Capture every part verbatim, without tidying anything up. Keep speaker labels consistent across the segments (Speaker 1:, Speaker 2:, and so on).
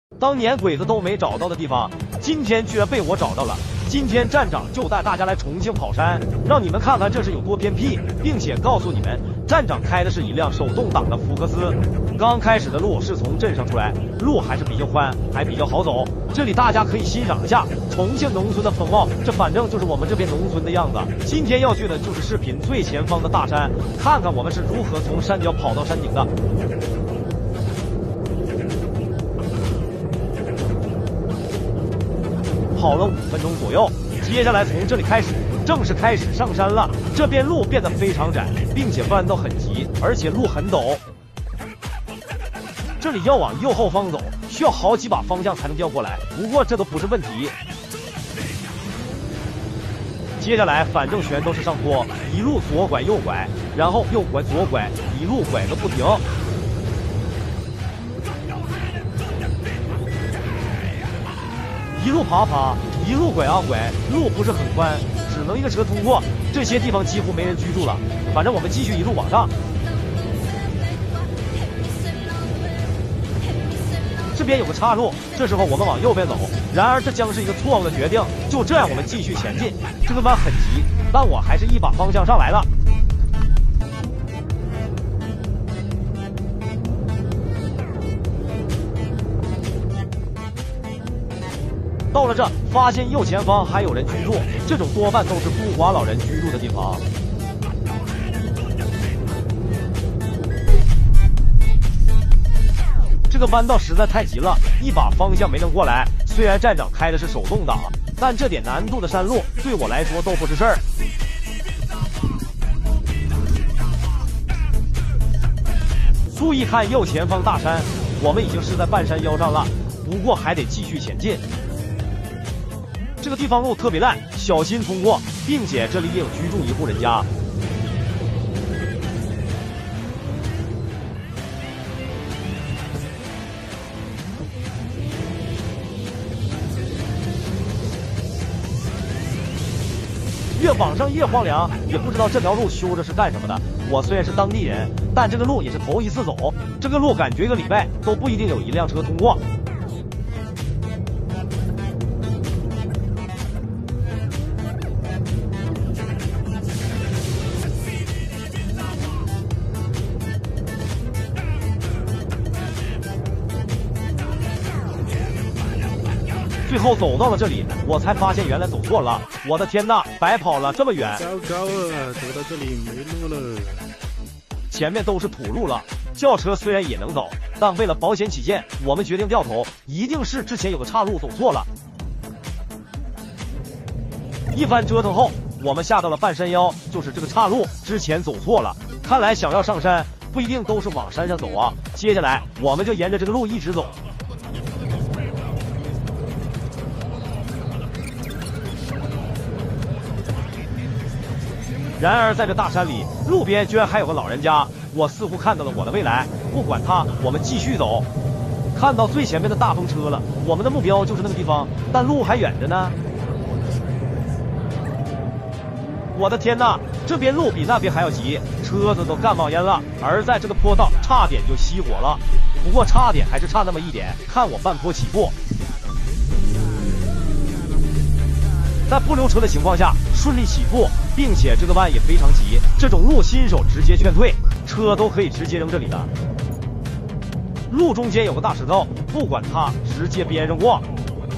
Speaker 1: 当年鬼子都没找到的地方，今天居然被我找到了。今天站长就带大家来重庆跑山，让你们看看这是有多偏僻，并且告诉你们，站长开的是一辆手动挡的福克斯。刚开始的路是从镇上出来，路还是比较宽，还比较好走。这里大家可以欣赏一下重庆农村的风貌，这反正就是我们这边农村的样子。今天要去的就是视频最前方的大山，看看我们是如何从山脚跑到山顶的。跑了五分钟左右，接下来从这里开始正式开始上山了。这边路变得非常窄，并且弯道很急，而且路很陡。这里要往右后方走，需要好几把方向才能调过来，不过这都不是问题。接下来反正全都是上坡，一路左拐右拐，然后右拐左拐，一路拐个不停。一路爬爬，一路拐啊拐，路不是很宽，只能一个车通过。这些地方几乎没人居住了。反正我们继续一路往上。这边有个岔路，这时候我们往右边走。然而这将是一个错误的决定。就这样，我们继续前进。这个弯很急，但我还是一把方向上来了。到了这，发现右前方还有人居住，这种多半都是孤寡老人居住的地方。这个弯道实在太急了，一把方向没能过来。虽然站长开的是手动挡，但这点难度的山路对我来说都不是事儿。注意看右前方大山，我们已经是在半山腰上了，不过还得继续前进。这个地方路特别烂，小心通过，并且这里也有居住一户人家。越往上越荒凉，也不知道这条路修着是干什么的。我虽然是当地人，但这个路也是头一次走，这个路感觉一个礼拜都不一定有一辆车通过。最后走到了这里，我才发现原来走错了。我的天呐，白跑了这么远！
Speaker 2: 糟糕了，走到这里没路了。
Speaker 1: 前面都是土路了，轿车虽然也能走，但为了保险起见，我们决定掉头，一定是之前有个岔路走错了。一番折腾后，我们下到了半山腰，就是这个岔路之前走错了。看来想要上山，不一定都是往山上走啊。接下来我们就沿着这个路一直走。然而在这大山里，路边居然还有个老人家，我似乎看到了我的未来。不管他，我们继续走。看到最前面的大风车了，我们的目标就是那个地方，但路还远着呢。我的天哪，这边路比那边还要急，车子都干冒烟了。而在这个坡道，差点就熄火了。不过差点还是差那么一点，看我半坡起步。在不留车的情况下顺利起步，并且这个弯也非常急，这种路新手直接劝退，车都可以直接扔这里的。路中间有个大石头，不管它，直接边上过。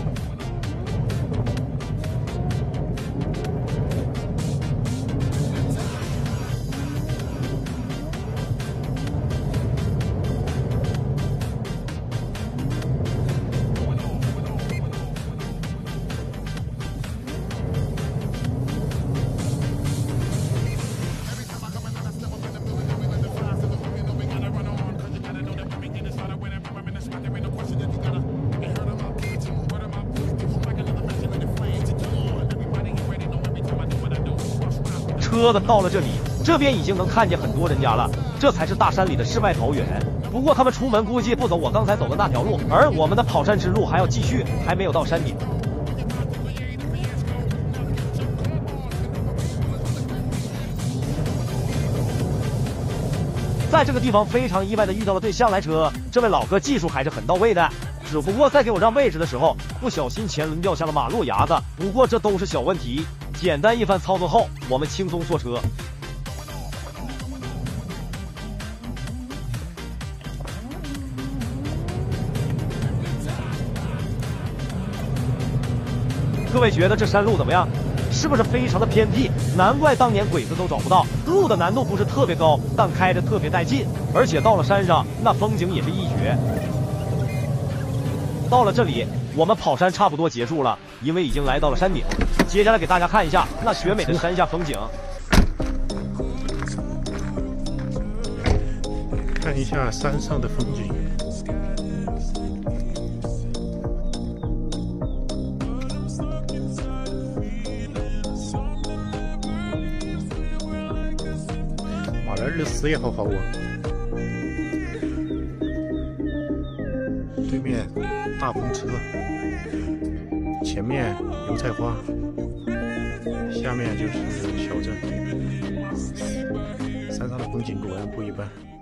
Speaker 1: 车子到了这里，这边已经能看见很多人家了，这才是大山里的世外桃源。不过他们出门估计不走我刚才走的那条路，而我们的跑山之路还要继续，还没有到山顶。在这个地方非常意外的遇到了对向来车，这位老哥技术还是很到位的。 只不过在给我让位置的时候，不小心前轮掉下了马路牙子。不过这都是小问题，简单一番操作后，我们轻松坐车。各位觉得这山路怎么样？是不是非常的偏僻？难怪当年鬼子都找不到。路的难度不是特别高，但开着特别带劲，而且到了山上，那风景也是一绝。到了这里，我们跑山差不多结束了，因为已经来到了山顶。接下来给大家看一下那绝美的山下风景。
Speaker 2: 看一下山上的风景。哇，那日食也好好啊！对面大风车，前面油菜花，下面就是小镇。山上的风景果然不一般。